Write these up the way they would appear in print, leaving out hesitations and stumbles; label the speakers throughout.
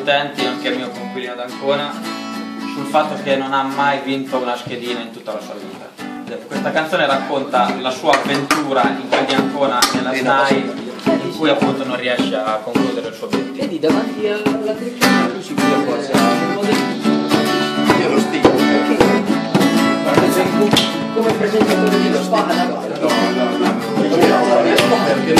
Speaker 1: utenti, anche il mio coinquilino d'Ancona, sul fatto che non ha mai vinto una schedina in tutta la sua vita. Questa canzone racconta la sua avventura in quel di Ancona nella SNAI, in cui appunto non riesce a concludere il suo obiettivo.
Speaker 2: Vedi, davanti alla telecamera lui si può forse
Speaker 3: io lo stico.
Speaker 2: come presentatore di lo spada.
Speaker 3: No, perché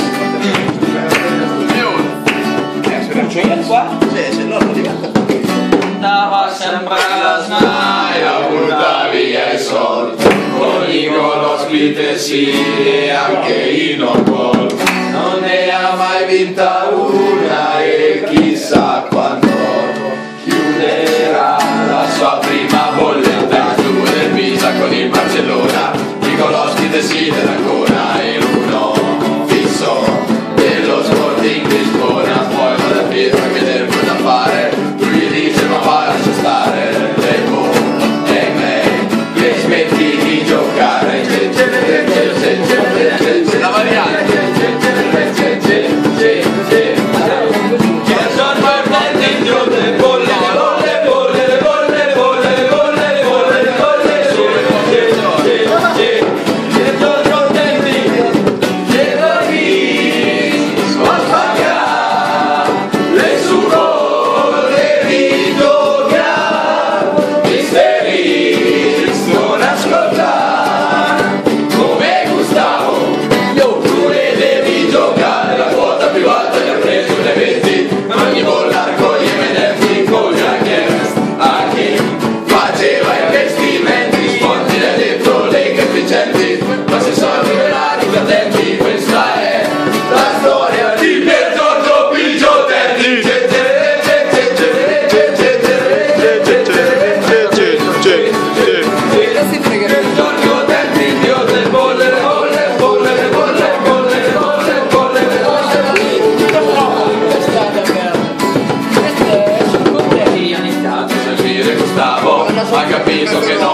Speaker 3: non c'è qua? Sì, se no non diventa.
Speaker 1: Andava sempre alla SNAI
Speaker 4: a buttare via i soldi, con Nicolo scritte sì e anche in on gol. Non ne ha mai vinta una e chissà quando chiuderà la sua prima bolletta giù del Pisa con il Barcellona. Nicolo scritte sì dell'Ancona e l'uno fisso dello Sporting Lisbona. Poi va da Pietro a vedere cosa fare, lui gli dice ma va lascia stare Lembo e me che smetti di giocare. La variante ha capito che no.